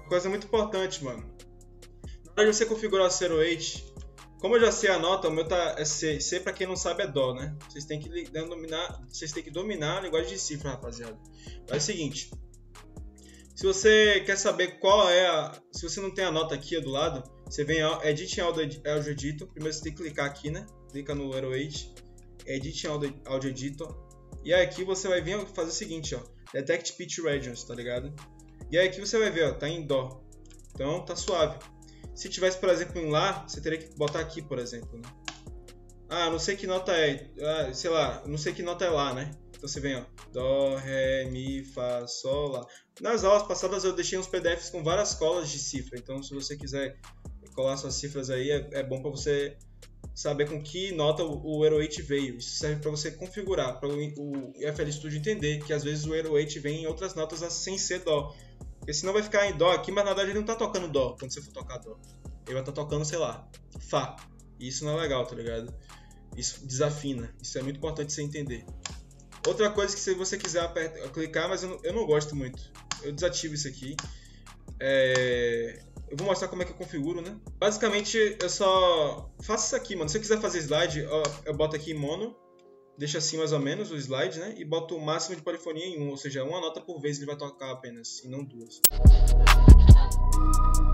coisa muito importante, mano. Na hora de você configurar o 08, como eu já sei a nota, o meu é C. C, pra quem não sabe, é Dó, né? Vocês têm que dominar a linguagem de cifra, rapaziada. Mas é o seguinte. Se você quer saber qual é a... Se você não tem a nota aqui do lado, você vem em Edit Audio Editor. Primeiro você tem que clicar aqui, né? Clica no 08, Edit Audio Editor. E aí aqui você vai vir fazer o seguinte, ó. Detect Pitch Regions, tá ligado? E aí aqui você vai ver, ó, tá em Dó. Então tá suave. Se tivesse, por exemplo, em Lá, você teria que botar aqui, por exemplo, né? Ah, não sei que nota é, sei lá, não sei que nota é Lá, né? Então você vem, ó, Dó, Ré, Mi, Fá, Sol, Lá. Nas aulas passadas eu deixei uns PDFs com várias colas de cifra, então se você quiser colar suas cifras aí, é bom para você saber com que nota o 08 veio. Isso serve para você configurar, para o FL Studio entender que às vezes o 08 vem em outras notas sem ser Dó. Porque senão vai ficar em Dó aqui, mas na verdade ele não tá tocando Dó quando você for tocar Dó. Ele vai estar tocando, sei lá, Fá. E isso não é legal, tá ligado? Isso desafina. Isso é muito importante você entender. Outra coisa que se você quiser clicar, mas eu não gosto muito. Eu desativo isso aqui. Eu vou mostrar como é que eu configuro, né? Basicamente, eu só faço isso aqui, mano. Se eu quiser fazer slide, eu boto aqui em mono. Deixo assim mais ou menos o slide, né? E boto o máximo de polifonia em 1. Ou seja, uma nota por vez ele vai tocar apenas, e não duas.